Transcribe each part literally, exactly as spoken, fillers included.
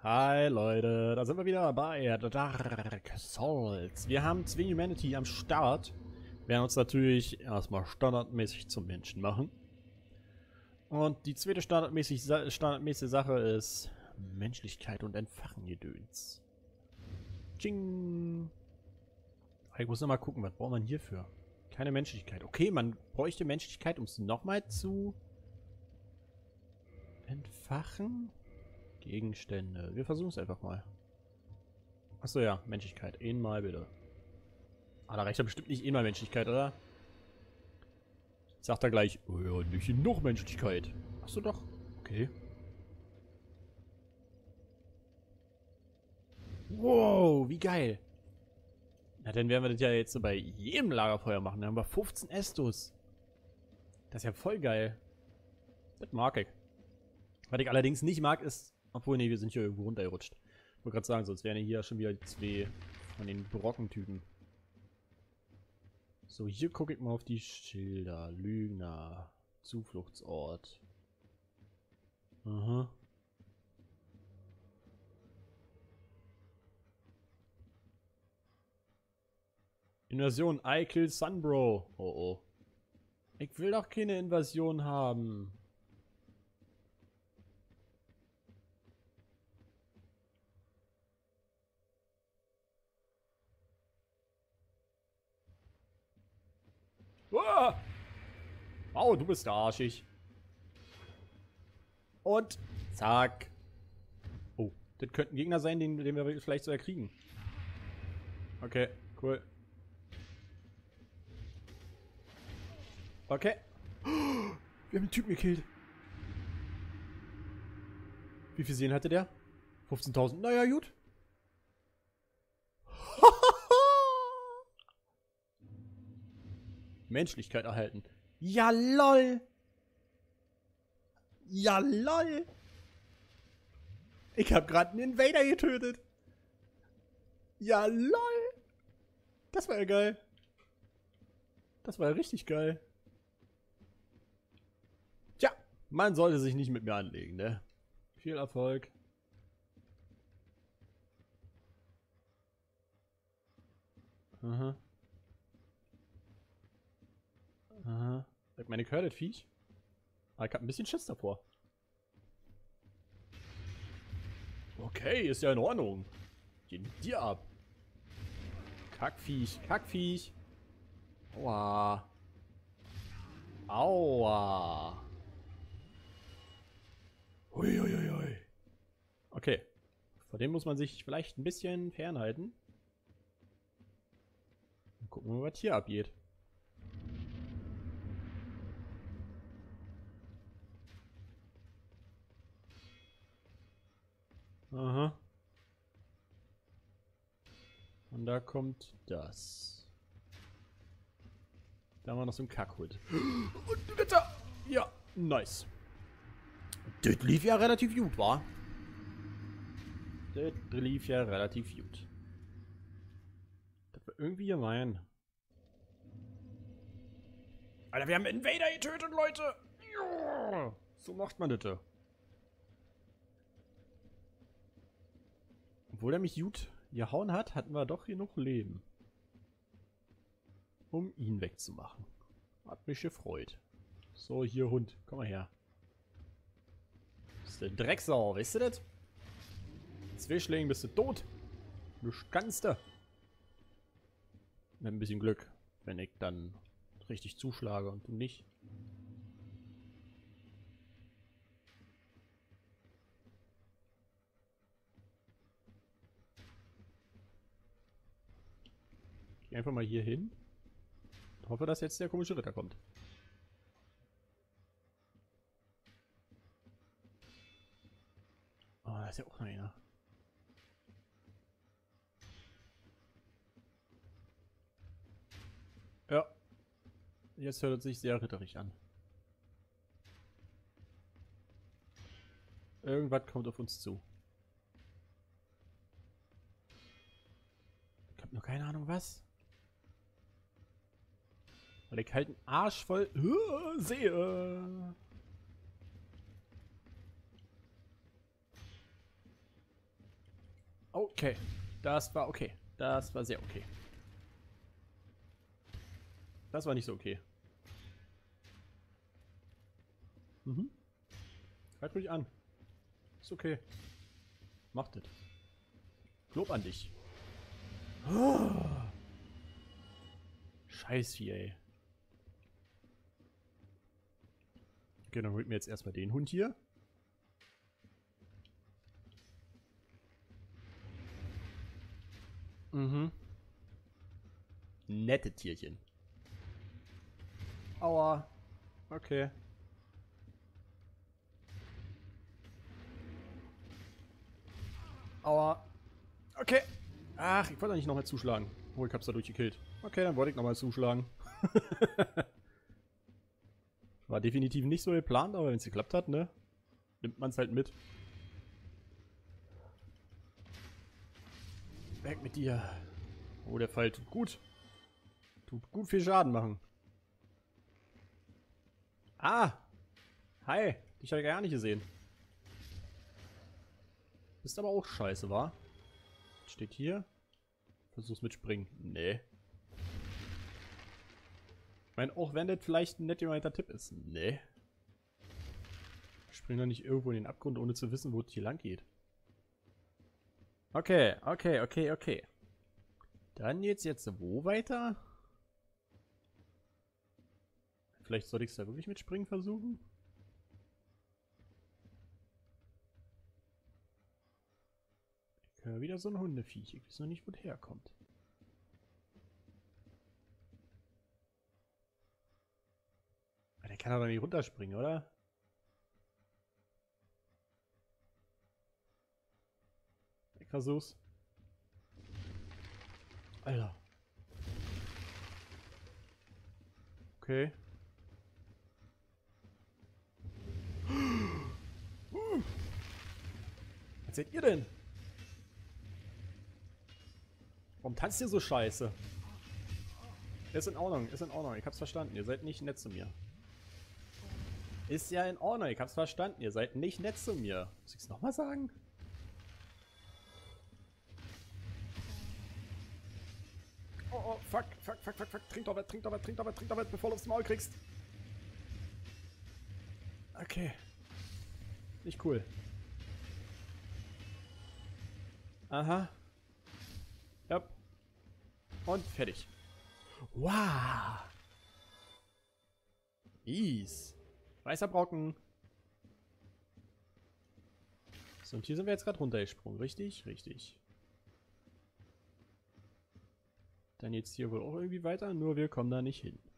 Hi Leute, da sind wir wieder bei Dark Souls. Wir haben zwei Humanity am Start. Wir werden uns natürlich erstmal standardmäßig zum Menschen machen. Und die zweite standardmäßig, standardmäßige Sache ist Menschlichkeit und Entfachen Gedöns. Tsching! Ich muss noch mal gucken, was braucht man hierfür? Keine Menschlichkeit. Okay, man bräuchte Menschlichkeit, um es nochmal zu entfachen. Gegenstände. Wir versuchen es einfach mal. Achso, ja. Menschlichkeit. Einmal bitte. Ah, da reicht ja bestimmt nicht einmal Menschlichkeit, oder? Sagt er gleich, oh ja, nicht noch Menschlichkeit. Achso, doch. Okay. Wow, wie geil. Na, dann werden wir das ja jetzt so bei jedem Lagerfeuer machen. Dann haben wir fünfzehn Estus. Das ist ja voll geil. Das mag ich. Was ich allerdings nicht mag, ist... Obwohl, nee, wir sind hier irgendwo runtergerutscht. Ich wollte gerade sagen, sonst wären hier schon wieder die zwei von den Brockentypen. So, hier gucke ich mal auf die Schilder. Lügner. Zufluchtsort. Aha. Invasion. I kill Sunbro. Oh oh. Ich will doch keine Invasion haben. Oh, oh, du bist arschig. Und zack. Oh, das könnten Gegner sein, den, den wir vielleicht sogar kriegen. Okay, cool. Okay. Wir haben einen Typen gekillt. Wie viel Seelen hatte der? fünfzehntausend. Naja, gut. Menschlichkeit erhalten. Ja, lol. Ja, lol. Ich habe gerade einen Invader getötet. Ja, lol. Das war ja geil. Das war ja richtig geil. Tja, man sollte sich nicht mit mir anlegen, ne? Viel Erfolg. Aha. Aha. Ich meine, ich höre das Viech. Aber ich hab ein bisschen Schiss davor. Okay, ist ja in Ordnung. Geh mit dir ab. Kackviech, Kackviech. Aua. Aua. Uiuiui. Okay. Vor dem muss man sich vielleicht ein bisschen fernhalten. Mal gucken, was hier abgeht. Aha. Und da kommt das. Da haben wir noch so einen Kackhut. Und Wetter! Ja, nice. Das lief ja relativ gut, wa? Das lief ja relativ gut. Das war irgendwie gemein. Alter, wir haben Invader getötet, Leute! Ja, so macht man das. Obwohl er mich gut gehauen hat, hatten wir doch genug Leben. Um ihn wegzumachen. Hat mich gefreut. So, hier Hund, komm mal her. Bist du Drecksau, weißt du das? Zwei Schlägen bist du tot. Du kannst du. Mit ein bisschen Glück, wenn ich dann richtig zuschlage und du nicht. Ich geh einfach mal hier hin. Und hoffe, dass jetzt der komische Ritter kommt. Oh, da ist ja auch noch einer. Ja. Jetzt hört es sich sehr ritterig an. Irgendwas kommt auf uns zu. Ich hab nur keine Ahnung was. Weil ich halt einen Arsch voll uh, sehe. Okay. Das war okay. Das war sehr okay. Das war nicht so okay. Mhm. Halt ruhig an. Ist okay. Macht das. Lob an dich. Oh. Scheißvieh, ey. Okay, dann holt mir jetzt erstmal den Hund hier. Mhm. Nette Tierchen. Aua. Okay. Aua. Okay. Ach, ich wollte doch nicht nochmal zuschlagen. Oh, ich hab's da durchgekillt. Okay, dann wollte ich nochmal zuschlagen. War definitiv nicht so geplant, aber wenn es geklappt hat, ne? Nimmt man es halt mit. Weg mit dir. Oh, der Fall tut gut. Tut gut viel Schaden machen. Ah! Hi! Dich habe ich gar nicht gesehen. Ist aber auch scheiße, wa? Steht hier. Versuch's mit Springen. Nee. Ich meine, auch wenn das vielleicht ein nett gemeinter Tipp ist. Nee. Spring doch nicht irgendwo in den Abgrund, ohne zu wissen, wo es hier lang geht. Okay, okay, okay, okay. Dann geht's jetzt wo weiter? Vielleicht sollte ich es da wirklich mit Springen versuchen? Ich höre wieder so ein Hundeviech. Ich weiß noch nicht, wo der herkommt. Der kann aber nicht runterspringen, oder? Ich versuch's. Alter. Okay. Was seid ihr denn? Warum tanzt ihr so scheiße? Ist in Ordnung, ist in Ordnung. Ich hab's verstanden. Ihr seid nicht nett zu mir. Ist ja in Ordnung. Ich hab's verstanden. Ihr seid nicht nett zu mir. Muss ich's nochmal sagen? Oh, oh, fuck, fuck, fuck, fuck, fuck. Trink doch was, trink doch was, trink doch was, trink doch was, bevor du aufs Maul kriegst. Okay. Nicht cool. Aha. Ja. Und fertig. Wow. Ease. Weißer Brocken. So, und hier sind wir jetzt gerade runtergesprungen. Richtig? Richtig. Dann jetzt hier wohl auch irgendwie weiter, nur wir kommen da nicht hin.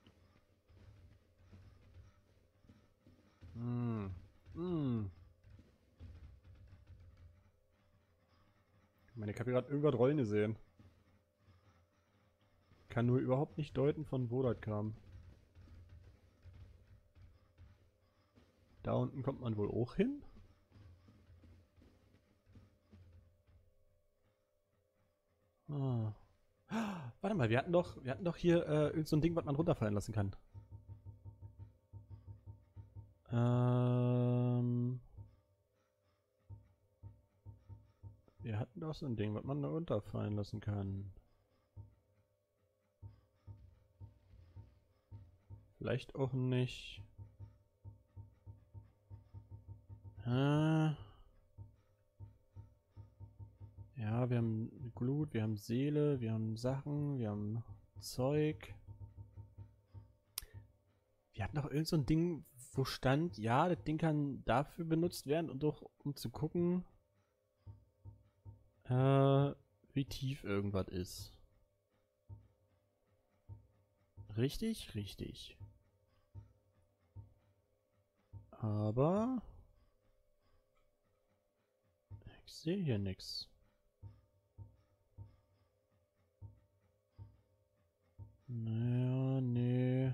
Hm. Hm. Ich meine, ich habe gerade irgendwas rollen gesehen. Kann nur überhaupt nicht deuten, von wo das kam. Da unten kommt man wohl auch hin. Ah. Warte mal, wir hatten doch, wir hatten doch hier äh, irgend so ein Ding, was man runterfallen lassen kann. Ähm. Wir hatten doch so ein Ding, was man da runterfallen lassen kann. Vielleicht auch nicht. Äh. Ja, wir haben Glut, wir haben Seele, wir haben Sachen, wir haben Zeug. Wir hatten noch irgend so ein Ding, wo stand, ja, das Ding kann dafür benutzt werden und doch um zu gucken, äh, wie tief irgendwas ist. Richtig, richtig. Aber ich sehe hier nichts. Naja, nee.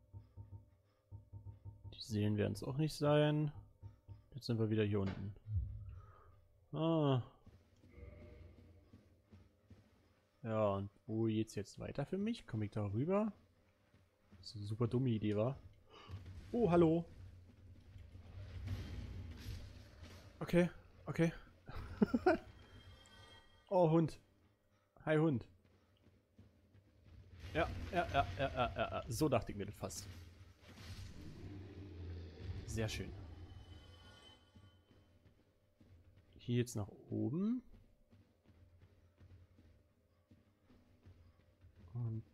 Die Seelen werden es auch nicht sein. Jetzt sind wir wieder hier unten. Ah. Ja, und wo geht's jetzt weiter für mich? Komme ich da rüber? Das ist eine super dumme Idee, war. Oh, hallo. Okay, okay. Oh, Hund. Hi, Hund. Ja, ja, ja, ja, ja, ja, ja. So dachte ich mir das fast. Sehr schön. Hier jetzt nach oben. Und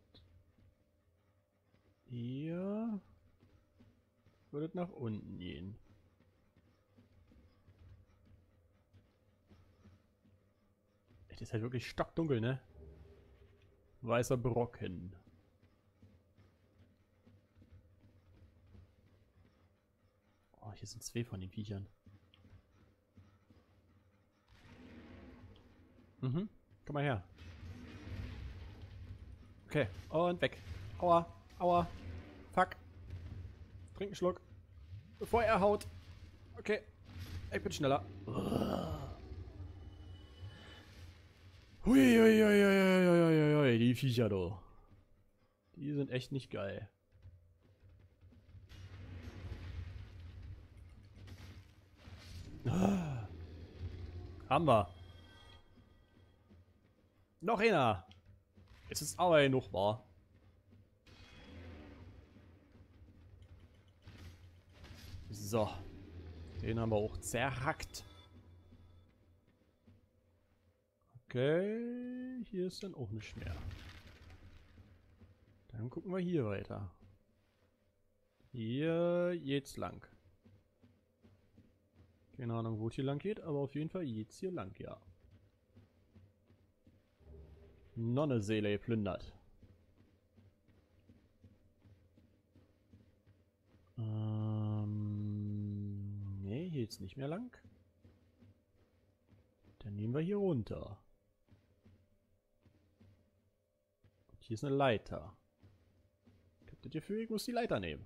hier würde es nach unten gehen. Es ist halt wirklich stockdunkel, ne? Weißer Brocken. Oh, hier sind zwei von den Viechern. Mhm. Komm mal her. Okay. Und weg. Aua. Aua. Fuck. Trink einen Schluck. Bevor er haut. Okay. Ich bin schneller. Huiuiuiuiuiuiui. Die Viecher, du. Die sind echt nicht geil. Haben wir. Noch einer. Es ist aber genug, wahr. So. Den haben wir auch zerhackt. Okay. Hier ist dann auch nicht mehr. Dann gucken wir hier weiter. Hier geht's lang. Keine Ahnung, wo es hier lang geht, aber auf jeden Fall geht's hier lang, ja. Nonneseele geplündert. Ähm, nee, hier geht's nicht mehr lang. Dann nehmen wir hier runter. Und hier ist eine Leiter. Ich hab das Gefühl, ich muss die Leiter nehmen.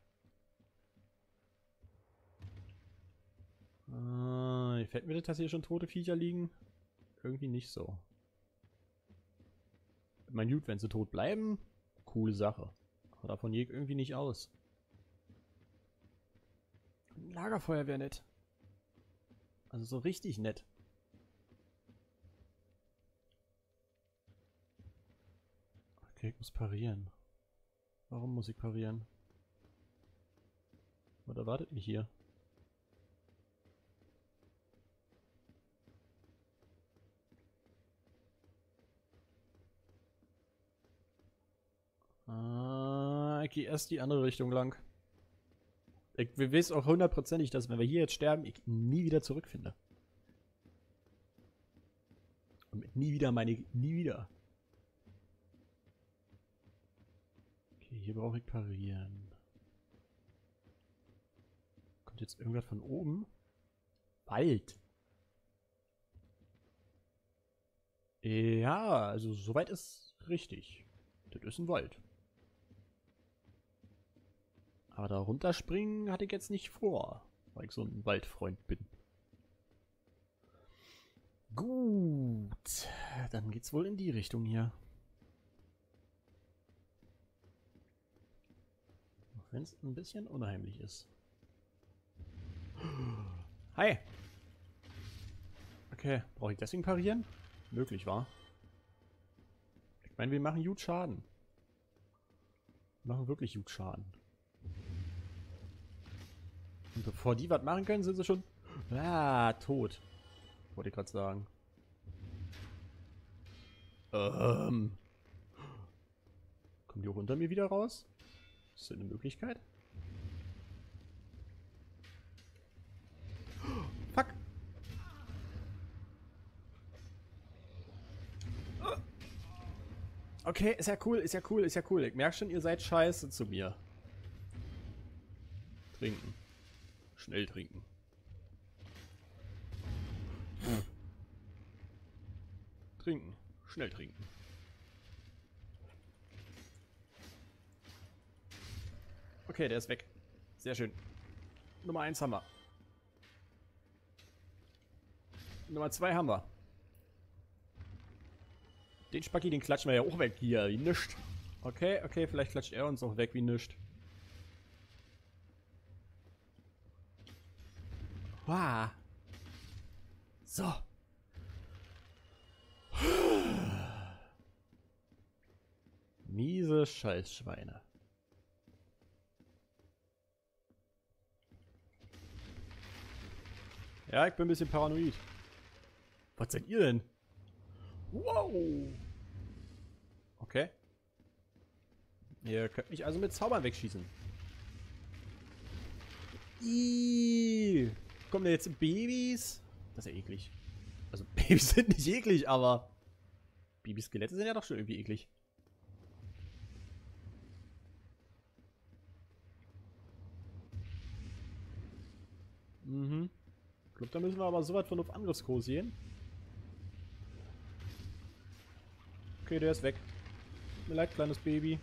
Äh, fällt mir das, dass hier schon tote Viecher liegen? Irgendwie nicht so. Mein Gut, wenn sie tot bleiben, coole Sache. Aber davon gehe ich irgendwie nicht aus. Ein Lagerfeuer wäre nett. Also so richtig nett. Okay, ich muss parieren. Warum muss ich parieren? Was erwartet mich hier? Ah, ich gehe erst die andere Richtung lang. Ich weiß auch hundertprozentig, dass wenn wir hier jetzt sterben, ich nie wieder zurückfinde. Und mit nie wieder meine ich nie wieder. Okay, hier brauche ich parieren. Kommt jetzt irgendwas von oben? Wald. Ja, also soweit ist richtig. Das ist ein Wald. Aber da runterspringen hatte ich jetzt nicht vor, weil ich so ein Waldfreund bin. Gut, dann geht's wohl in die Richtung hier. Auch wenn es ein bisschen unheimlich ist. Hi! Okay, brauche ich deswegen parieren? Möglich, war. Ich meine, wir machen gut Schaden. Wir machen wirklich gut Schaden. Und bevor die was machen können, sind sie schon... Ah, tot. Wollte ich gerade sagen. Ähm. Kommen die auch unter mir wieder raus? Ist das eine Möglichkeit? Fuck! Okay, ist ja cool, ist ja cool, ist ja cool. Ich merke schon, ihr seid scheiße zu mir. Trinken. Schnell trinken. Trinken. Schnell trinken. Okay, der ist weg. Sehr schön. Nummer eins haben wir. Nummer zwei haben wir. Den Spacki, den klatschen wir ja auch weg hier, wie nischt. Okay, okay, vielleicht klatscht er uns auch weg wie nischt. Wow. So. Ihr Scheißschweine. Ja, ich bin ein bisschen paranoid. Was seid ihr denn? Wow! Okay. Ihr könnt mich also mit Zaubern wegschießen. Ihhh. Kommen da jetzt Babys? Das ist ja eklig. Also Babys sind nicht eklig, aber Babyskelette sind ja doch schon irgendwie eklig. Mhm. Ich glaube, da müssen wir aber so weit von auf Angriffskurs gehen. Okay, der ist weg. Mir leid, kleines Baby.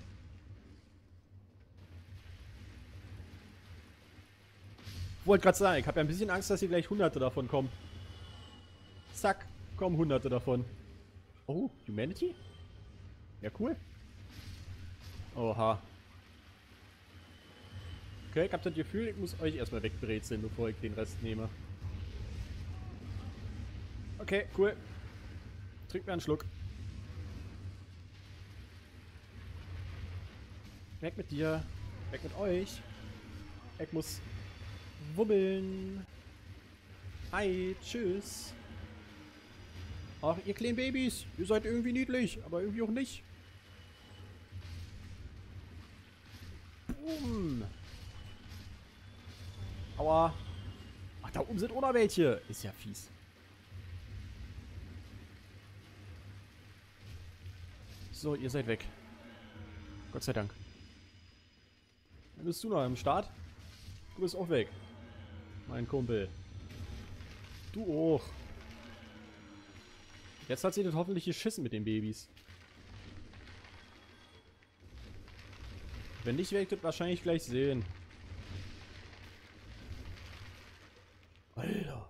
Wollte gerade sagen, ich habe ja ein bisschen Angst, dass hier gleich Hunderte davon kommen. Zack, kommen Hunderte davon. Oh, Humanity? Ja, cool. Oha. Okay, ich hab das Gefühl, ich muss euch erstmal wegbrezeln, bevor ich den Rest nehme. Okay, cool. Trink mir einen Schluck. Weg mit dir. Weg mit euch. Ich muss wubbeln. Hi, tschüss. Ach, ihr kleinen Babys. Ihr seid irgendwie niedlich, aber irgendwie auch nicht. Boom. Aua. Ach, da oben sind auch noch welche. Ist ja fies. So, ihr seid weg. Gott sei Dank. Dann bist du noch am Start. Du bist auch weg. Mein Kumpel. Du auch. Jetzt hat sie das hoffentlich geschissen mit den Babys. Wenn nicht, werde ich das wahrscheinlich gleich sehen. Alter.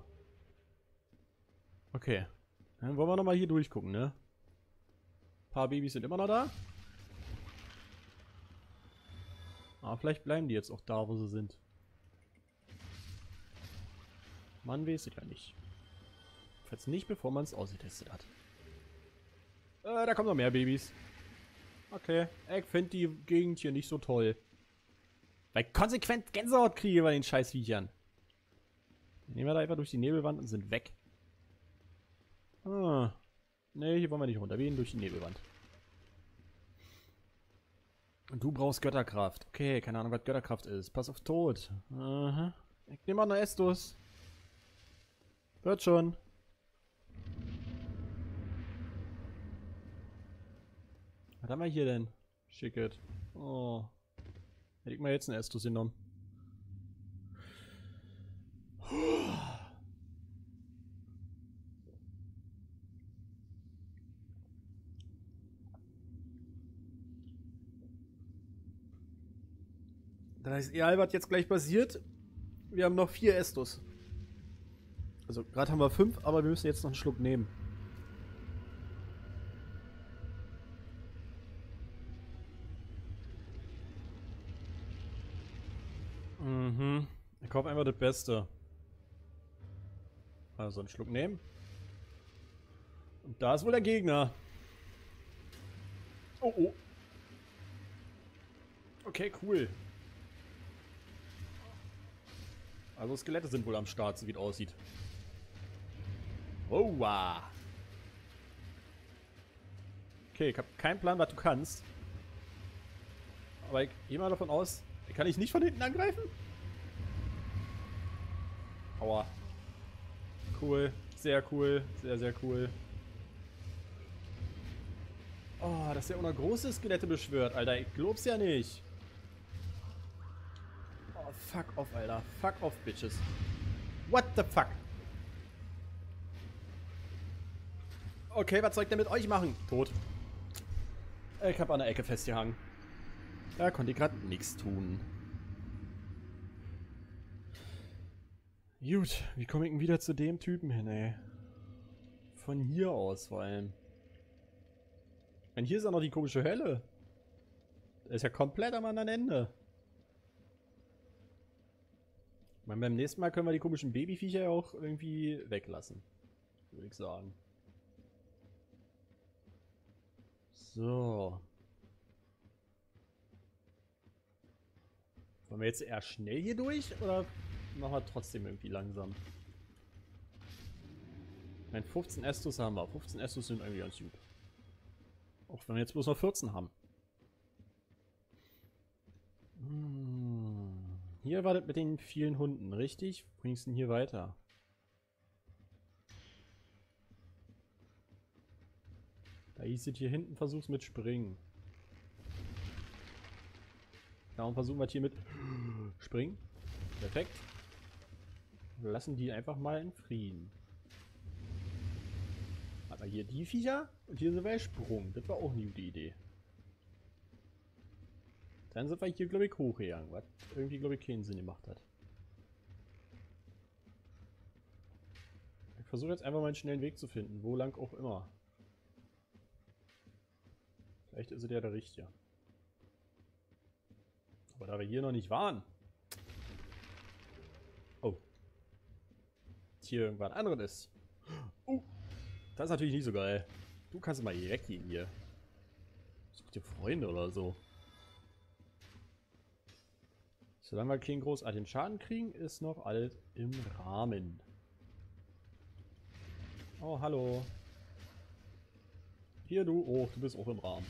Okay. Dann wollen wir nochmal hier durchgucken, ne? Ein paar Babys sind immer noch da. Aber vielleicht bleiben die jetzt auch da, wo sie sind. Man weiß es ja nicht. Falls nicht, bevor man es ausgetestet hat. Äh, da kommen noch mehr Babys. Okay, ich finde die Gegend hier nicht so toll. Weil ich konsequent Gänsehaut kriege bei den Scheißviechern. Nehmen wir da einfach durch die Nebelwand und sind weg. Ah. Ne, hier wollen wir nicht runter. Wir gehen durch die Nebelwand. Und du brauchst Götterkraft. Okay, keine Ahnung, was Götterkraft ist. Pass auf Tod. Aha. Ich nehme auch noch Estus. Wird schon. Was haben wir hier denn? Schicket. Oh. Hätte ich mal jetzt einen Estus genommen. Das heißt, egal was jetzt gleich passiert, wir haben noch vier Estus. Also gerade haben wir fünf, aber wir müssen jetzt noch einen Schluck nehmen. Mhm. Ich kaufe einfach das Beste. Also einen Schluck nehmen. Und da ist wohl der Gegner. Oh, oh. Okay, cool. Also Skelette sind wohl am Start, so wie es aussieht. Oh, wow. Okay, ich habe keinen Plan, was du kannst. Aber ich gehe mal davon aus, kann ich nicht von hinten angreifen? Aua. Cool. Sehr cool. Sehr, sehr cool. Oh, dass der auch noch große Skelette beschwört, Alter. Ich glaub's ja nicht. Oh, fuck off, Alter. Fuck off, Bitches. What the fuck? Okay, was soll ich denn mit euch machen? Tot. Ich hab an der Ecke festgehangen. Da konnte ich gerade nichts tun. Gut, wie komme ich denn wieder zu dem Typen hin, ey? Von hier aus vor allem. Und hier ist auch noch die komische Hölle. Das ist ja komplett am anderen Ende. Ich meine, beim nächsten Mal können wir die komischen Babyviecher ja auch irgendwie weglassen. Würde ich sagen. So. Wollen wir jetzt eher schnell hier durch oder machen wir trotzdem irgendwie langsam? Ich meine, fünfzehn Estus haben wir. fünfzehn Estus sind irgendwie ganz gut. Auch wenn wir jetzt bloß noch vierzehn haben. Hm. Hier war das mit den vielen Hunden, richtig? Wo ging es denn hier weiter? Da hieß es hier hinten, versuch's mit Springen. Darum versuchen wir es hier mit Springen. Perfekt. Lassen die einfach mal in Frieden. Aber hier die Viecher und hier sind wir gesprungen. Das war auch eine gute Idee. Dann sind wir hier, glaube ich, hochgegangen, was irgendwie, glaube ich, keinen Sinn gemacht hat. Ich versuche jetzt einfach mal einen schnellen Weg zu finden, wo lang auch immer. Vielleicht ist es ja der richtige. Aber da wir hier noch nicht waren. Oh. Hier irgendwas anderes ist. Oh. Das ist natürlich nicht so geil. Du kannst mal hier weggehen hier. Such dir Freunde oder so. Solange wir keinen großartigen Schaden kriegen, ist noch alles im Rahmen. Oh, hallo. Hier du. Oh, du bist auch im Rahmen.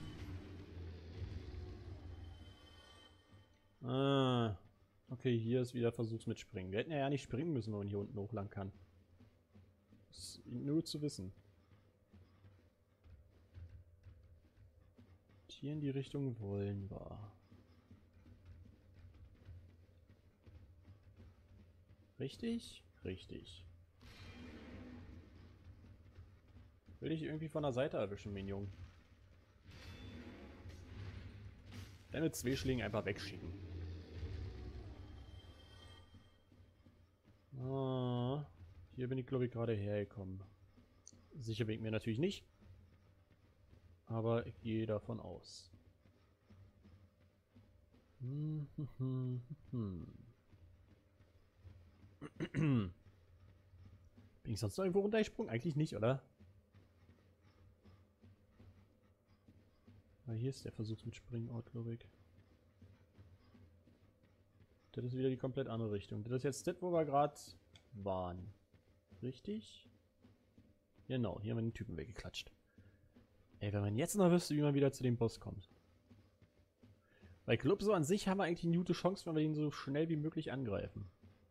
Ah. Okay, hier ist wieder Versuchs mit Springen. Wir hätten ja, ja nicht springen müssen, wenn man hier unten hoch lang kann. Das ist nur zu wissen. Hier in die Richtung wollen wir. Richtig? Richtig. Will ich irgendwie von der Seite erwischen, Minion. Dann mit zwei Schlägen einfach wegschicken. Ah, hier bin ich, glaube ich, gerade hergekommen. Sicher bin ich mir natürlich nicht. Aber ich gehe davon aus. Hm, hm, hm, hm. Bin ich sonst noch irgendwo runtergesprungen? Eigentlich nicht, oder? Aber hier ist der Versuch mit Springort, glaube ich. Das ist wieder die komplett andere Richtung. Das ist jetzt das, wo wir gerade waren. Richtig? Genau, hier haben wir den Typen weggeklatscht. Ey, wenn man jetzt noch wüsste, wie man wieder zu dem Boss kommt. Weil ich glaube, so an sich haben wir eigentlich eine gute Chance, wenn wir ihn so schnell wie möglich angreifen.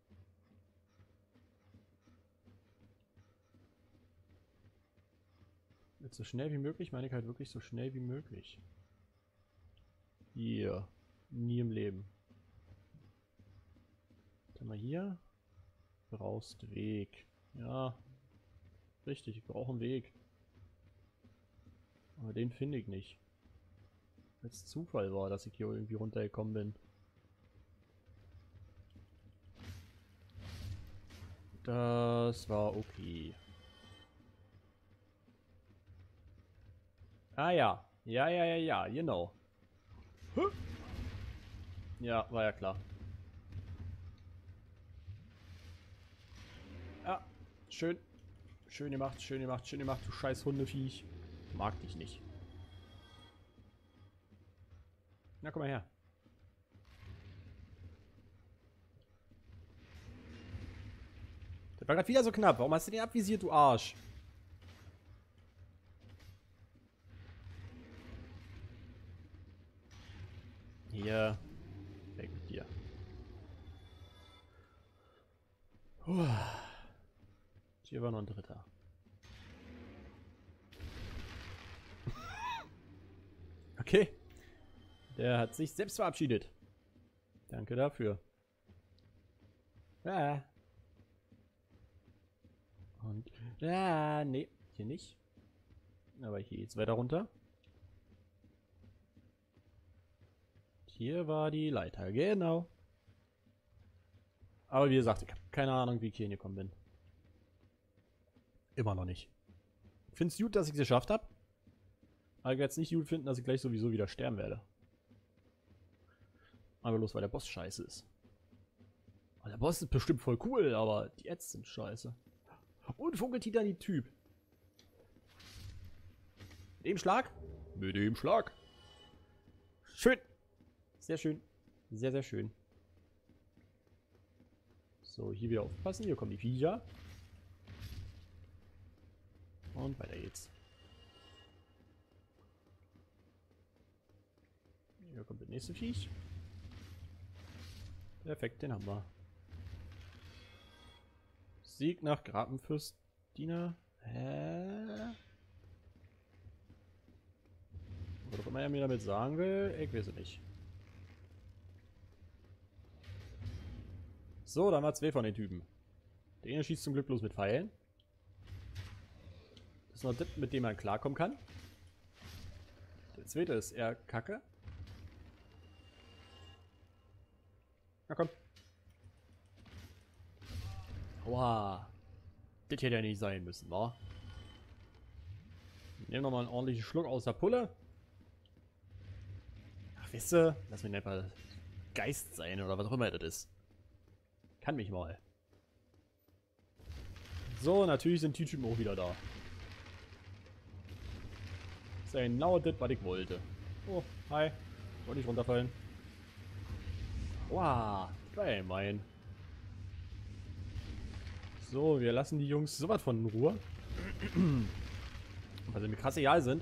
Jetzt so schnell wie möglich, meine ich halt wirklich so schnell wie möglich. Hier. Nie im Leben. Dann mal hier. Brauchst Weg. Ja. Richtig, ich brauche einen Weg. Aber den finde ich nicht. Als Zufall war, dass ich hier irgendwie runtergekommen bin. Das war okay. Ah ja. Ja, ja, ja, ja, genau. Huh? Ja, war ja klar. Ja, schön. Schön gemacht, schön gemacht, schön gemacht, du scheiß Hundeviech. Mag dich nicht. Na, komm mal her. Das war gerade wieder so knapp. Warum hast du den abvisiert, du Arsch? Hier. Weg mit dir. Puh. Hier war noch ein dritter. Okay. Der hat sich selbst verabschiedet. Danke dafür. Ja. Und. Ja, nee. Hier nicht. Aber hier geht's weiter runter. Hier war die Leiter, genau. Aber wie gesagt, ich habe keine Ahnung, wie ich hier hingekommen bin. Immer noch nicht. Ich finde es gut, dass ich es geschafft habe. Aber ich werde es nicht gut finden, dass ich gleich sowieso wieder sterben werde. Aber bloß, weil der Boss scheiße ist. Aber der Boss ist bestimmt voll cool, aber die Ads sind scheiße. Und Funkeltitan-Typ. Mit dem Schlag? Mit dem Schlag. Schön. Sehr schön. Sehr, sehr schön. So, hier wieder aufpassen. Hier kommen die Viecher. Und weiter geht's. Hier kommt der nächste Viech. Perfekt, den haben wir. Sieg nach Grabenfürstina. Hä? Was auch immer er mir damit sagen will, ich weiß es nicht. So, da haben wir zwei von den Typen. Der eine schießt zum Glück bloß mit Pfeilen. Das ist noch das, mit dem man klarkommen kann. Der zweite ist eher kacke. Na komm. Aua. Das hätte ja nicht sein müssen, wa? Nehmen nochmal einen ordentlichen Schluck aus der Pulle. Ach, weißt du, lass mich einfach Geist sein oder was auch immer das ist. Kann mich mal. So, natürlich sind die Typen auch wieder da. Das ist ja genau das, was ich wollte. Oh, hi. Wollte nicht runterfallen. Wow, geil, mein. So, wir lassen die Jungs sowas von in Ruhe. Weil sie mit krass egal sind.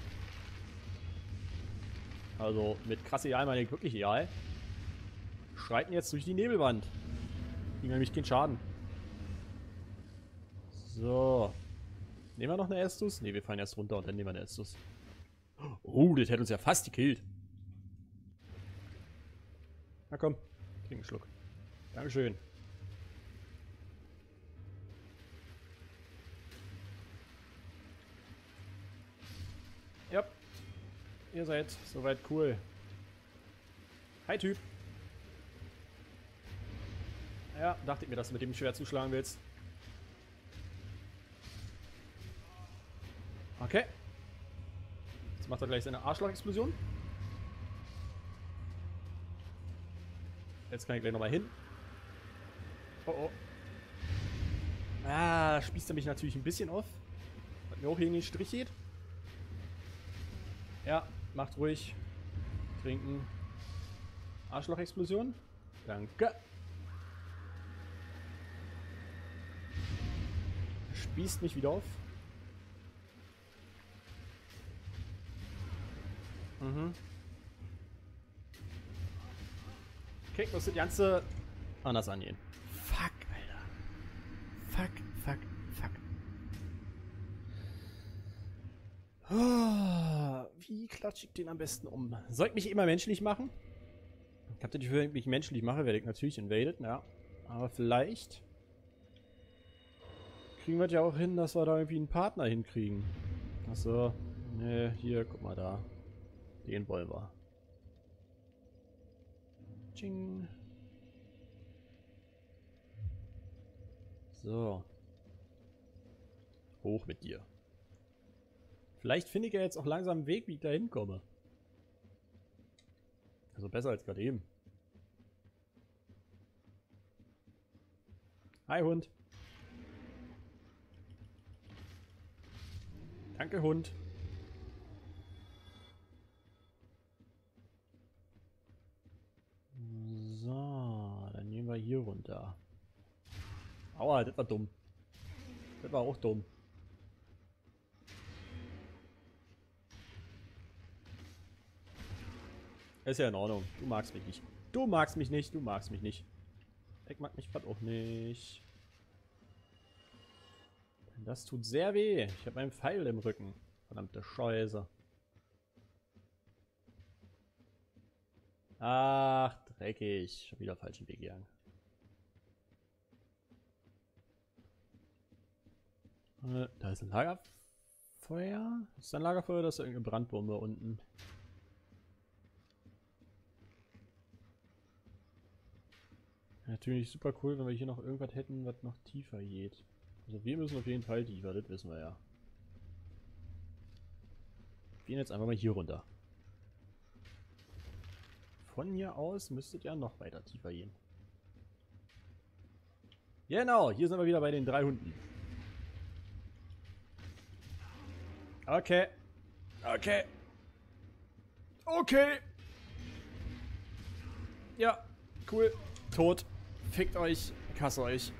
Also, mit krass egal meine ich wirklich egal. Schreiten jetzt durch die Nebelwand. Kriegen nämlich keinen Schaden. So. Nehmen wir noch eine Estus? Ne, wir fallen erst runter und dann nehmen wir eine Estus. Oh, das hätte uns ja fast gekillt. Na komm, trink einen Schluck. Dankeschön. Ja. Ihr seid soweit cool. Hi, Typ. Ja, dachte ich mir, dass du mit dem schwer zuschlagen willst. Okay. Jetzt macht er gleich seine Arschloch-Explosion. Jetzt kann ich gleich nochmal hin. Oh oh. Ah, da spießt er mich natürlich ein bisschen auf. Was mir auch hier in den Strich geht. Ja, macht ruhig. Trinken. Arschloch-Explosion. Danke. Spießt mich wieder auf. Mhm. Okay, ich muss das Ganze anders angehen. Fuck, Alter. Fuck, fuck, fuck. Oh, wie klatsche ich den am besten um? Soll ich mich immer menschlich machen? Ich hab natürlich, wenn ich mich menschlich mache, werde ich natürlich invaded, ja. Aber vielleicht kriegen wir ja auch hin, dass wir da irgendwie einen Partner hinkriegen. Achso. Ne, hier, guck mal da. Den wollen wir. Tsching. So. Hoch mit dir. Vielleicht finde ich ja jetzt auch langsam einen Weg, wie ich da hinkomme. Also besser als gerade eben. Hi, Hund. Danke, Hund. So, dann nehmen wir hier runter. Aua, das war dumm. Das war auch dumm. Ist ja in Ordnung. Du magst mich nicht. Du magst mich nicht. Du magst mich nicht. Ich mag mich gerade auch nicht. Das tut sehr weh. Ich habe einen Pfeil im Rücken. Verdammte Scheiße. Ach, dreckig. Schon wieder falschen Weg gegangen. Äh, da ist ein Lagerfeuer. Ist da ein Lagerfeuer oder ist da irgendeine Brandbombe unten? Natürlich super cool, wenn wir hier noch irgendwas hätten, was noch tiefer geht. Also wir müssen auf jeden Fall tiefer, das wissen wir ja. Wir gehen jetzt einfach mal hier runter. Von hier aus müsstet ihr noch weiter tiefer gehen. Genau, hier sind wir wieder bei den drei Hunden. Okay. Okay. Okay. Ja, cool. Tot. Fickt euch. Ich ich hasse euch.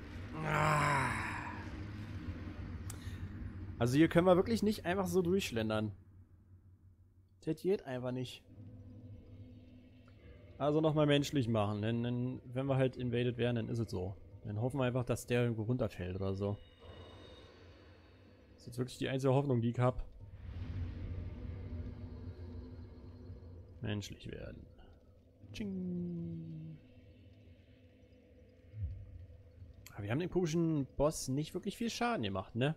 Also hier können wir wirklich nicht einfach so durchschlendern. Das geht einfach nicht. Also nochmal menschlich machen, denn, denn wenn wir halt invaded werden, dann ist es so. Dann hoffen wir einfach, dass der irgendwo runterfällt oder so. Das ist jetzt wirklich die einzige Hoffnung, die ich habe. Menschlich werden. Tsching. Aber wir haben dem komischen Boss nicht wirklich viel Schaden gemacht, ne?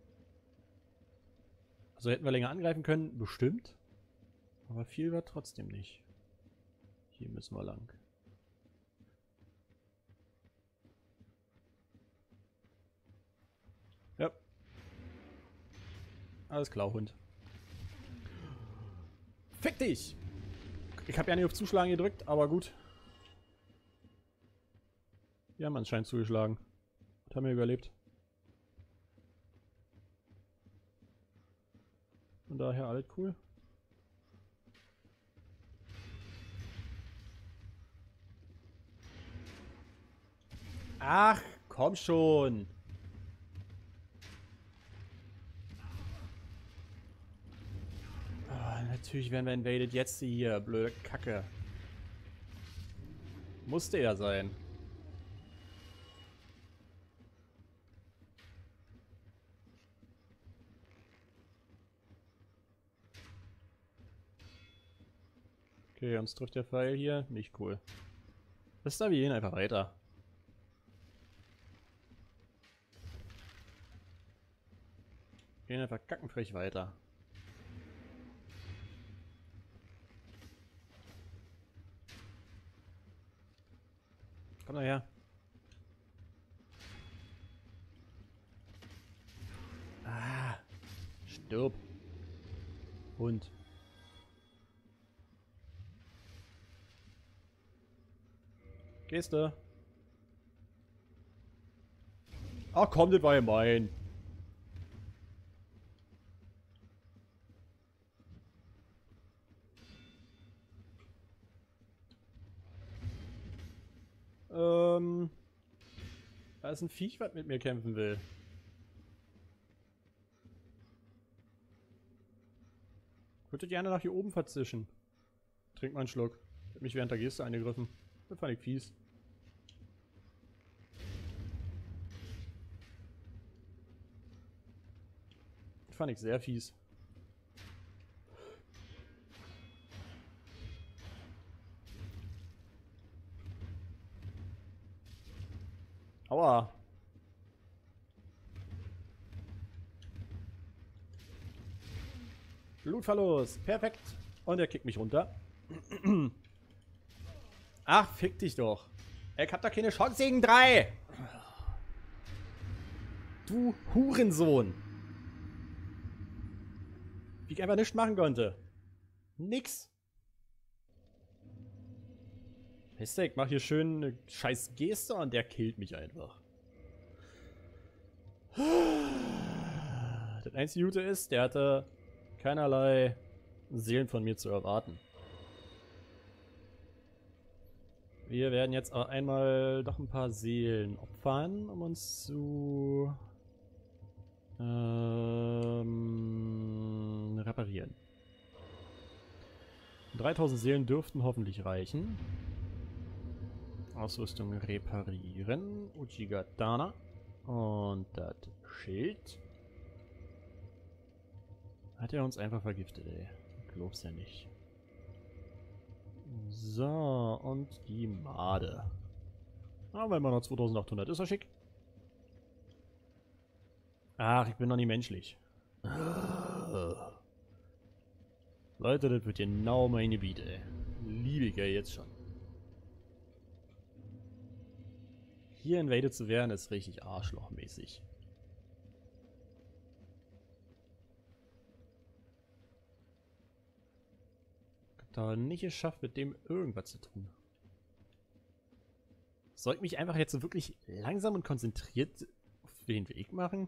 Also hätten wir länger angreifen können, bestimmt. Aber viel war trotzdem nicht. Hier müssen wir lang. Ja. Alles klar, Hund. Fick dich! Ich habe ja nicht auf Zuschlagen gedrückt, aber gut. Wir haben anscheinend zugeschlagen. Und haben wir überlebt. Von daher alles cool. Ach, komm schon. Oh, natürlich werden wir invaded. Jetzt hier, blöde Kacke. Musste ja sein. Okay, uns trifft der Pfeil hier. Nicht cool. Bis da, wir gehen einfach weiter. Gehen einfach kackenfrech weiter. Komm doch her. Ah. Stirb. Hund. Gehst du? Ach komm, das war ja mein. Ähm. Da ist ein Viech, was mit mir kämpfen will. Ich würde gerne nach hier oben verzischen. Trink mal einen Schluck. Ich hab mich während der Geste angegriffen. Das fand ich fies. Das fand ich sehr fies. Aua. Blutverlust. Perfekt. Und er kickt mich runter. Ach, fick dich doch. Ich hab da keine Chance gegen drei. Du Hurensohn. Wie ich einfach nichts machen konnte. Nix. Weißt du, ich mach hier schön eine scheiß Geste und der killt mich einfach. Das einzige Gute ist, der hatte keinerlei Seelen von mir zu erwarten. Wir werden jetzt auch einmal doch ein paar Seelen opfern, um uns zu ähm, reparieren. dreitausend Seelen dürften hoffentlich reichen. Ausrüstung reparieren. Uchigatana. Und das Schild. Hat er uns einfach vergiftet, ey. Ich glaub's ja nicht. So, und die Made. Haben wir immer noch zweitausendachthundert. Ist doch schick. Ach, ich bin noch nicht menschlich. Leute, das wird genau meine Gebiet, ey. Liebe ich ja jetzt schon. Hier invaded zu werden, ist richtig arschlochmäßig. Da nicht geschafft, mit dem irgendwas zu tun. Soll ich mich einfach jetzt so wirklich langsam und konzentriert auf den Weg machen?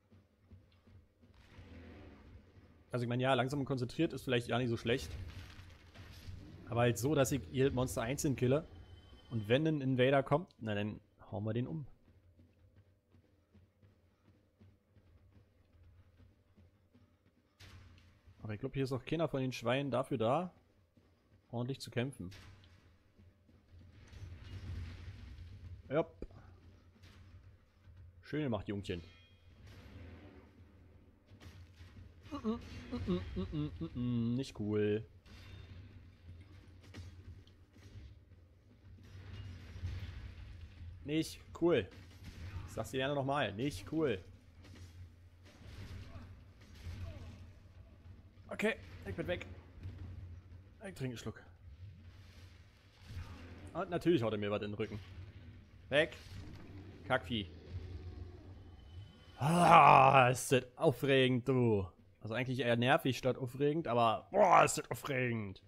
Also ich meine, ja, langsam und konzentriert ist vielleicht gar nicht so schlecht. Aber halt so, dass ich ihr Monster einzeln kille. Und wenn ein Invader kommt, na dann hauen wir den um. Aber ich glaube, hier ist auch keiner von den Schweinen dafür da, ordentlich zu kämpfen. Ja. Schön gemacht, Jungchen. Mm -mm, mm -mm, mm -mm, mm -mm, nicht cool. Nicht cool. Ich sag's dir gerne nochmal. Nicht cool. Okay, ich bin weg. Ich trinke einen Schluck. Und natürlich haut er mir was in den Rücken. Weg. Kackvieh. Ah, ist das aufregend, du. Also eigentlich eher nervig statt aufregend, aber boah, ist das aufregend.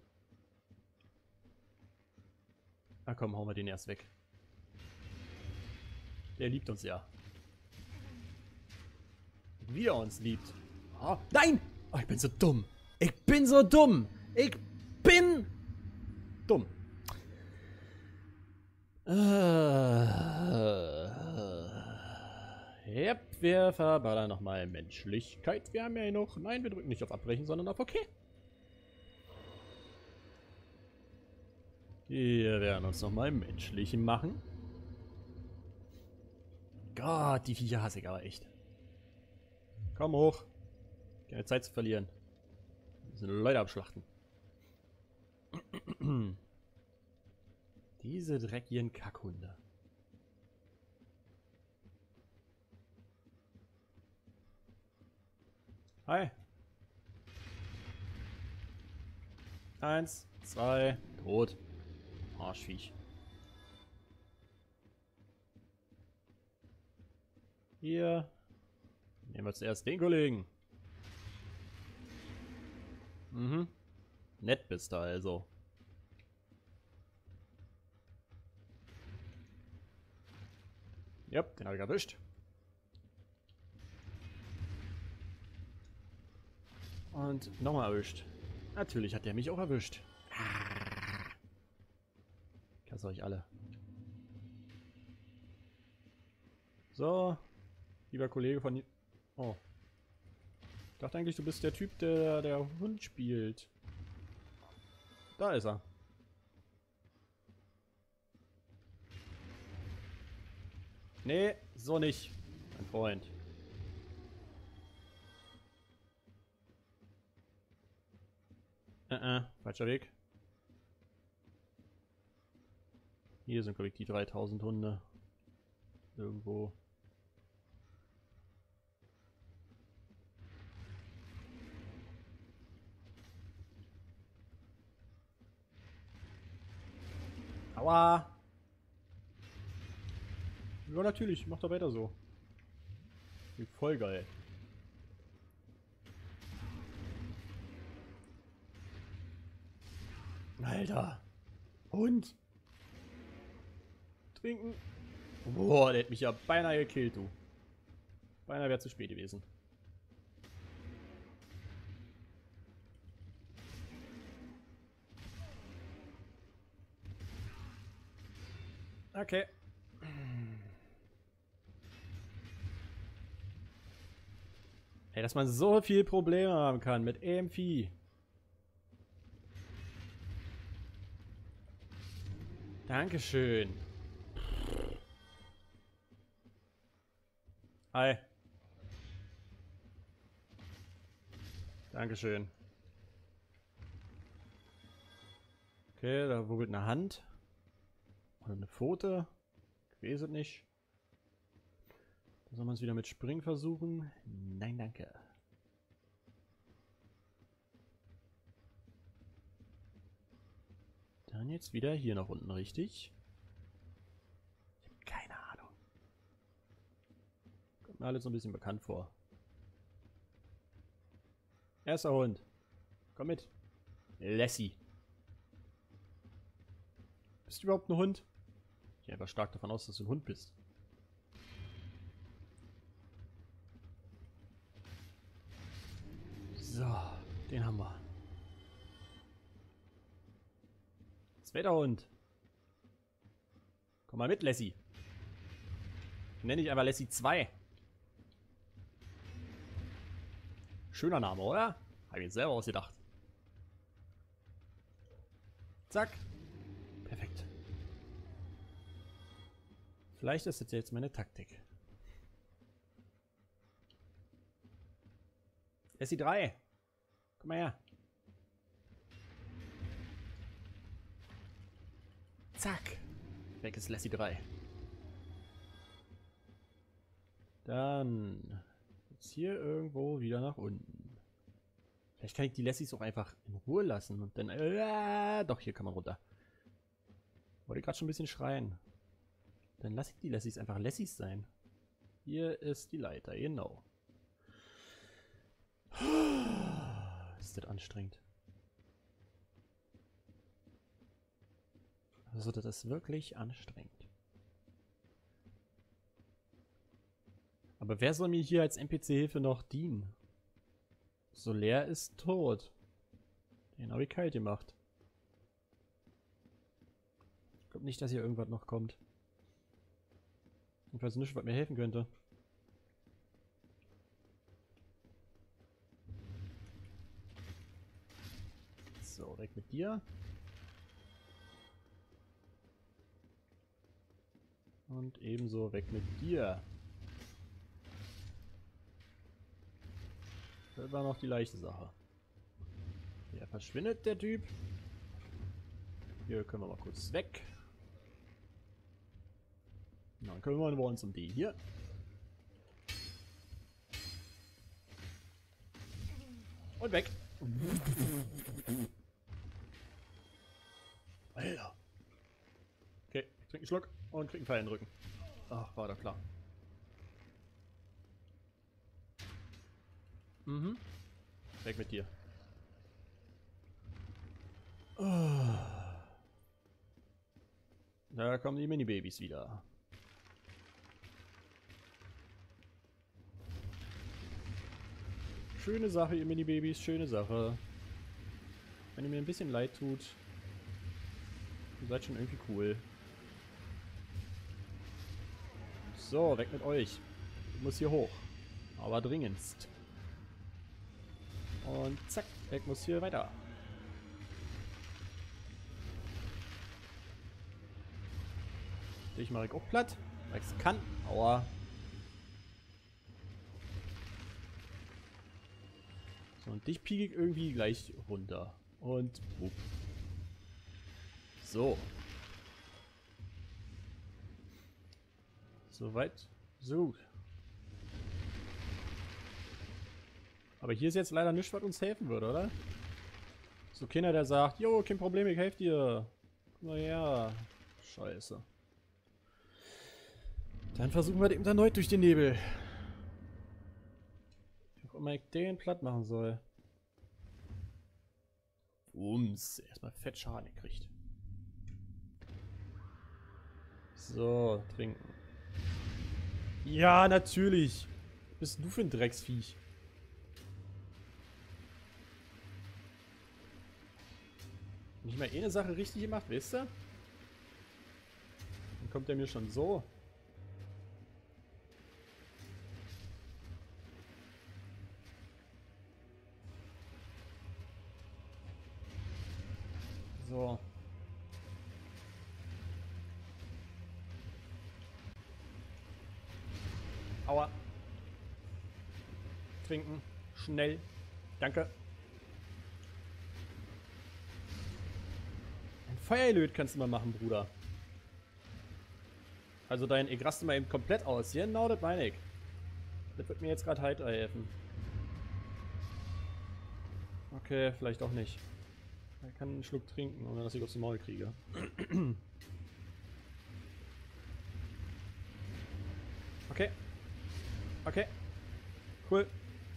Na komm, hauen wir den erst weg. Der liebt uns ja. Wie er uns liebt. Oh, nein! Oh, ich bin so dumm. Ich bin so dumm. Ich bin dumm. Äh, yep, wir verballern nochmal Menschlichkeit. Wir haben ja noch... Nein, wir drücken nicht auf Abbrechen, sondern auf OK. Wir werden uns nochmal menschlich machen. Gott, die Viecher hasse ich aber echt. Komm hoch. Keine Zeit zu verlieren. Wir sind Leute abschlachten. Diese dreckigen Kackhunde. Hi. Eins, zwei, tot. Arschviech. Hier. Nehmen wir zuerst den Kollegen. Mhm. Nett bist du also. Ja, den habe ich erwischt. Und nochmal erwischt. Natürlich hat der mich auch erwischt. Ich hasse euch alle. So. Lieber Kollege von... Oh. Ich dachte eigentlich, du bist der Typ, der der Hund spielt. Da ist er. Nee, so nicht, mein Freund. Äh, äh, falscher Weg. Hier sind, glaube ich, die dreitausend Hunde. Irgendwo. Aua! Ja, natürlich, mach doch weiter so. Voll geil. Alter. Hund. Trinken. Boah, der hätte mich ja beinahe gekillt, du. Beinahe wäre zu spät gewesen. Okay. Ey, dass man so viel Probleme haben kann mit E M Vieh. Dankeschön. Hi. Dankeschön. Okay, da wubbelt eine Hand. Oder eine Pfote. Ich weiß es nicht. Da soll man es wieder mit Springen versuchen. Nein, danke. Dann jetzt wieder hier nach unten, richtig? Ich habe keine Ahnung. Kommt mir alles so ein bisschen bekannt vor. Erster Hund. Komm mit. Lassie. Bist du überhaupt ein Hund? Ich gehe einfach stark davon aus, dass du ein Hund bist. So, den haben wir. Zweiter Hund. Komm mal mit, Lassie. Nenne ich einfach Lassie zwei. Schöner Name, oder? Hab ich jetzt selber ausgedacht. Zack. Perfekt. Vielleicht ist das jetzt meine Taktik. S I drei. Komm mal her. Zack. Weg ist Lassie drei. Dann jetzt hier irgendwo wieder nach unten. Vielleicht kann ich die Lassies auch einfach in Ruhe lassen und dann... Äh, doch, hier kann man runter. Wollte gerade schon ein bisschen schreien. Dann lasse ich die Lassies einfach Lassies sein. Hier ist die Leiter, genau. Ist das anstrengend. Also das ist wirklich anstrengend. Aber wer soll mir hier als N P C-Hilfe noch dienen? Soler ist tot. Den habe ich kalt gemacht. Ich glaube nicht, dass hier irgendwas noch kommt. Ich weiß nicht, was mir helfen könnte. So, weg mit dir. Und ebenso weg mit dir. Das war noch die leichte Sache. Der verschwindet, der Typ. Hier können wir mal kurz weg. Dann kümmern wir uns um die hier. Und weg. Alter. Okay, ich trinke einen Schluck und krieg einen Pfeil in den Rücken. Ach, war doch klar. Mhm. Weg mit dir. Oh. Da kommen die Mini-Babys wieder. Schöne Sache, ihr Mini-Babys, schöne Sache. Wenn ihr mir ein bisschen leid tut, ihr seid schon irgendwie cool. So, weg mit euch. Ich muss hier hoch. Aber dringendst. Und zack, weg muss hier weiter. Dich mache ich auch platt, weil ich es kann. Aua. So, und dich pieke ich irgendwie gleich runter. Und wupp. So. Soweit, so gut. Aber hier ist jetzt leider nichts, was uns helfen würde, oder? So keiner, der sagt, jo, kein Problem, ich helfe dir. Naja, scheiße. Dann versuchen wir eben erneut durch den Nebel. Wie auch immer ich den platt machen soll. Ums, erstmal fett Schaden gekriegt. So, trinken. Ja, natürlich. Was bist du für ein Drecksviech? Nicht mal eine Sache richtig gemacht, weißt du? Dann kommt er mir schon so. So. Aua. Trinken. Schnell. Danke. Ein Feuerlöt kannst du mal machen, Bruder. Also dein, ich raste mal eben komplett aus. Genau, das meine ich. Das wird mir jetzt gerade halt helfen. Okay, vielleicht auch nicht. Ich kann einen Schluck trinken, ohne dass ich aufs Maul kriege. Okay. Okay. Cool.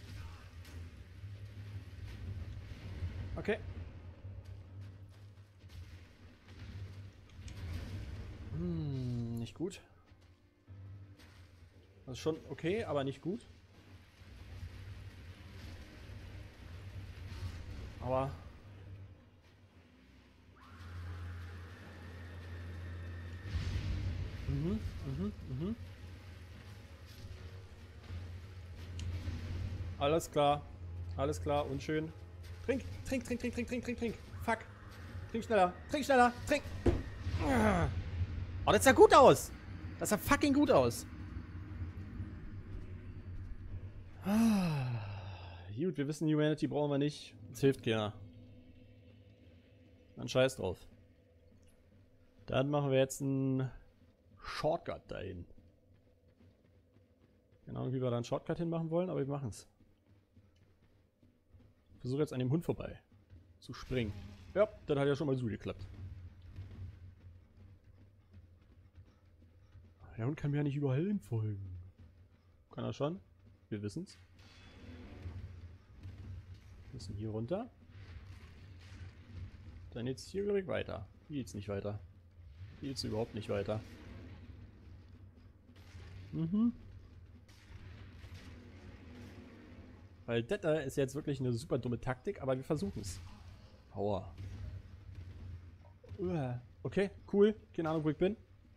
Okay. Hm, nicht gut. Das ist schon okay, aber nicht gut. Aber... Mhm, mhm, mhm. Alles klar. Alles klar, unschön. Trink, trink, trink, trink, trink, trink, trink, trink. Fuck. Trink schneller, trink schneller, trink. Oh, das sah gut aus. Das sah fucking gut aus. Gut, wir wissen, Humanity brauchen wir nicht. Das hilft keiner. Dann scheiß drauf. Dann machen wir jetzt einen Shortcut dahin. Keine Ahnung, wie wir da einen Shortcut hinmachen wollen, aber wir machen es. Ich versuche jetzt an dem Hund vorbei zu springen. Ja, das hat ja schon mal so geklappt. Der Hund kann mir ja nicht überall hinfolgen. Kann er schon? Wir wissen's. Wir müssen hier runter. Dann geht's hier glaube ich weiter. Hier geht's nicht weiter. Hier geht's überhaupt nicht weiter. Mhm. Weil das da ist jetzt wirklich eine super dumme Taktik, aber wir versuchen es. Aua. Okay, cool. Keine Ahnung, wo ich bin.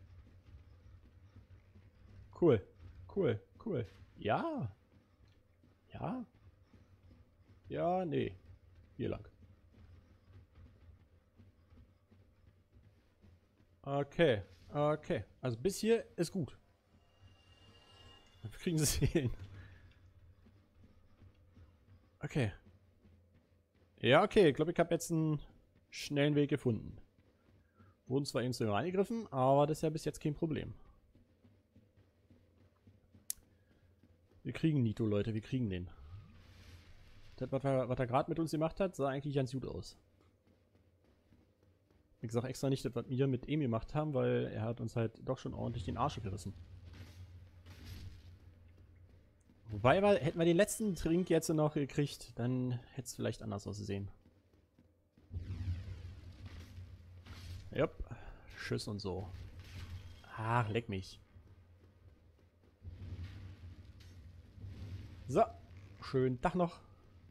Cool. Cool. Cool. Ja. Ja. Ja, nee. Hier lang. Okay. Okay. Also bis hier ist gut. Wir kriegen sie hin. Okay. Ja, okay. Ich glaube, ich habe jetzt einen schnellen Weg gefunden. Wurden zwar eben so reingegriffen, aber das ist ja bis jetzt kein Problem. Wir kriegen Nito, Leute. Wir kriegen den. Das, was er, was er gerade mit uns gemacht hat, sah eigentlich ganz gut aus. Ich sag extra nicht, das, was wir mit ihm gemacht haben, weil er hat uns halt doch schon ordentlich den Arsch gerissen. Wobei, wir, hätten wir den letzten Trink jetzt noch gekriegt, dann hätte es vielleicht anders ausgesehen. Jupp. Tschüss und so. Ach, leck mich. So. Schönen Tag noch.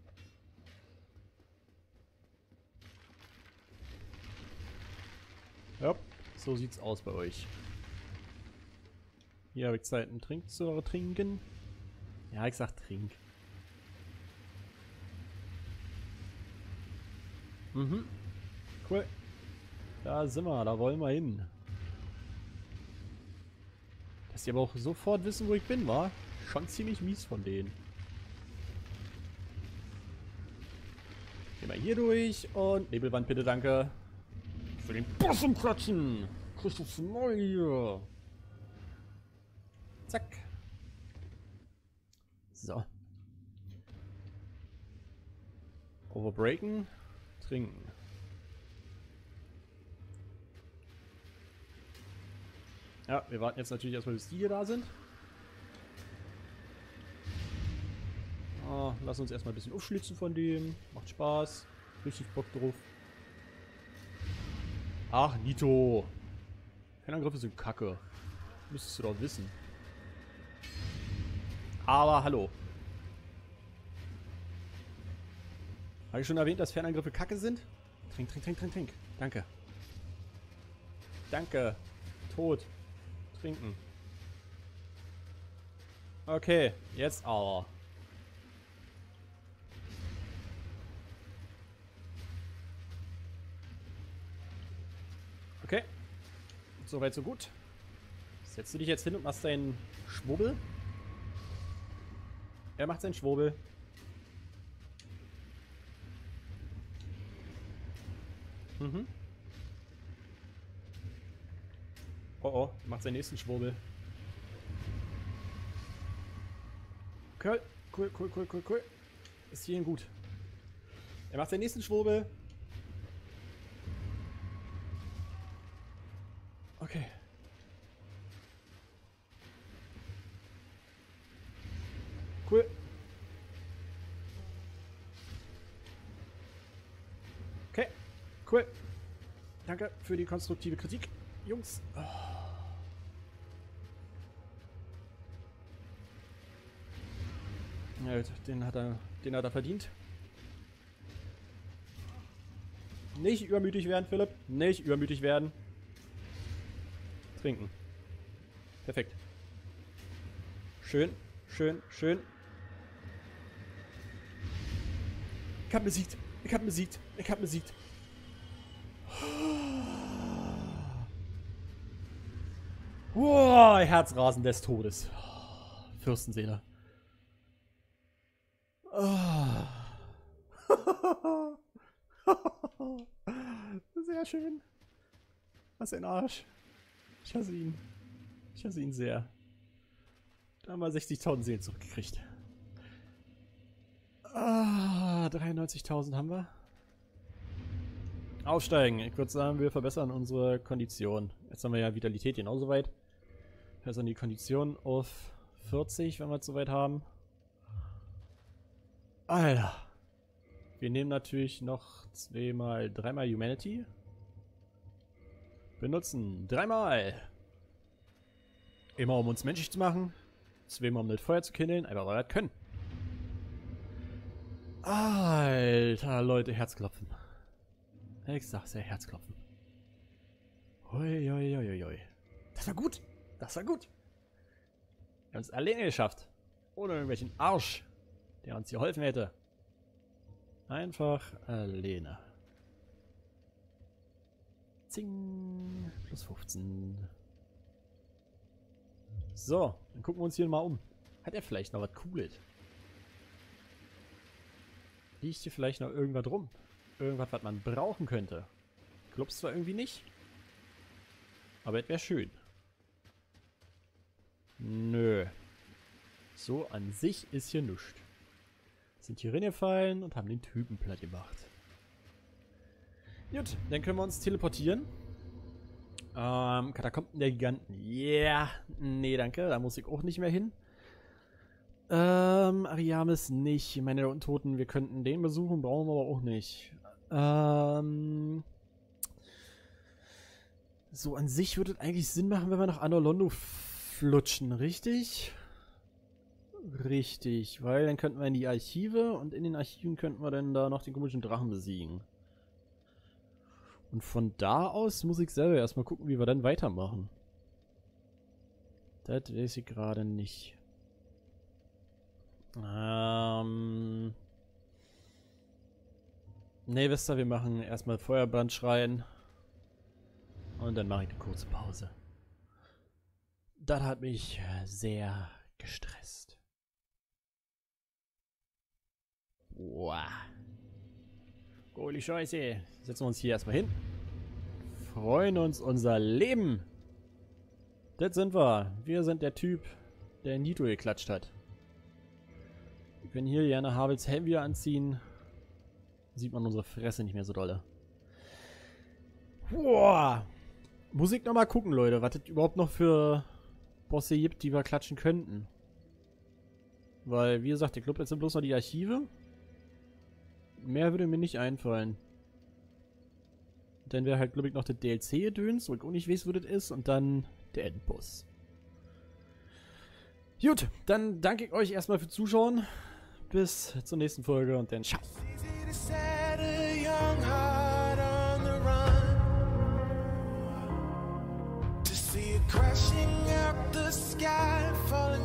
Ja, so sieht's aus bei euch. Hier habe ich Zeit, einen Trink zu trinken. Ja, ich sag trink. Mhm. Cool. Da sind wir, da wollen wir hin. Dass die aber auch sofort wissen, wo ich bin, war schon ziemlich mies von denen. Gehen wir hier durch und Nebelwand bitte, danke. Für den Boss im Klatschen. Kriegst du das Maul hier. Zack. So. Overbreaken. Trinken. Ja, wir warten jetzt natürlich erstmal, bis die hier da sind. Ah, lass uns erstmal ein bisschen aufschlitzen von denen. Macht Spaß. Richtig Bock drauf. Ach, Nito. Fernangriffe sind kacke. Müsstest du doch wissen. Aber hallo. Habe ich schon erwähnt, dass Fernangriffe kacke sind? Trink, trink, trink, trink, trink. Danke. Danke. Tot. Trinken. Okay, jetzt aber. Okay. Soweit, so gut. Setzt du dich jetzt hin und machst deinen Schwubbel? Er macht seinen Schwurbel. Mhm. Oh oh, macht seinen nächsten Schwurbel. Cool, cool, cool, cool, cool, cool. Ist hierhin gut. Er macht seinen nächsten Schwurbel. Okay. Cool. Okay, cool. Danke für die konstruktive Kritik, Jungs. Oh. Ja, den hat er, den hat er verdient. Nicht übermütig werden, Philipp. Nicht übermütig werden. Trinken. Perfekt. Schön, schön, schön. Ich hab besiegt. Ich hab besiegt. Ich hab besiegt. Wow, Herzrasen des Todes. Fürstenseele. Oh. Sehr schön. Was ein Arsch. Ich hasse ihn. Ich hasse ihn sehr. Da haben wir sechzigtausend Seelen zurückgekriegt. Ah, dreiundneunzigtausend haben wir. Aufsteigen. Ich würde sagen, wir verbessern unsere Kondition. Jetzt haben wir ja Vitalität genauso weit. Verbessern die Kondition auf vierzig, wenn wir es soweit haben. Alter. Wir nehmen natürlich noch zweimal, dreimal Humanity. Benutzen dreimal. Immer um uns menschlich zu machen. Zweimal um das Feuer zu kindlen. Einfach weil wir das können. Alter, Leute, Herzklopfen. Ich sag's ja, Herzklopfen. Hoi, hoi, hoi, hoi. Das war gut. Das war gut. Wir haben es alleine geschafft. Ohne irgendwelchen Arsch, der uns geholfen hätte. Einfach alleine. Zing. Plus fünfzehn. So, dann gucken wir uns hier mal um. Hat er vielleicht noch was Cooles? Liegt hier vielleicht noch irgendwas rum? Irgendwas, was man brauchen könnte? Ich glaube zwar irgendwie nicht. Aber es wäre schön. Nö. So an sich ist hier nichts. Sind hier reingefallen und haben den Typen platt gemacht. Gut, dann können wir uns teleportieren. Ähm, Katakomben der Giganten. Yeah. Nee, danke. Da muss ich auch nicht mehr hin. Ähm, Ariamis nicht. Meine der Untoten, wir könnten den besuchen, brauchen wir aber auch nicht. Ähm... So, an sich würde es eigentlich Sinn machen, wenn wir nach Anor Londo flutschen, richtig? Richtig, weil dann könnten wir in die Archive und in den Archiven könnten wir dann da noch den komischen Drachen besiegen. Und von da aus muss ich selber erstmal gucken, wie wir dann weitermachen. Das weiß ich gerade nicht. Ähm... Ne, wisst ihr, wir machen erstmal Feuerbrand schreien. Und dann mache ich eine kurze Pause. Das hat mich sehr gestresst. Wow. Holy Scheiße. Setzen wir uns hier erstmal hin. Freuen uns unser Leben. Das sind wir. Wir sind der Typ, der Nito geklatscht hat. Wir können hier gerne Havels Helm wieder anziehen. Sieht man unsere Fresse nicht mehr so dolle. Boah. Muss ich nochmal gucken, Leute, was es überhaupt noch für Bosse gibt, die wir klatschen könnten. Weil, wie gesagt, ich glaube, jetzt sind bloß noch die Archive. Mehr würde mir nicht einfallen. Dann wäre halt, glaube ich, noch der D L C-Gedöns, wo ich auch nicht weiß, wo das ist. Und dann der Endboss. Gut, dann danke ich euch erstmal fürs Zuschauen. Bis zur nächsten Folge und dann ciao. Crashing out the sky, falling